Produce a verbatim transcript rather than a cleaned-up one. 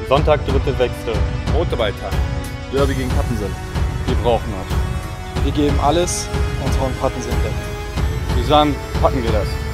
Sonntag, dritte sechste Motorballtag. Derby gegen Pattensen. Wir brauchen das. Wir geben alles und hauen Pattensen weg. Zusammen packen wir das.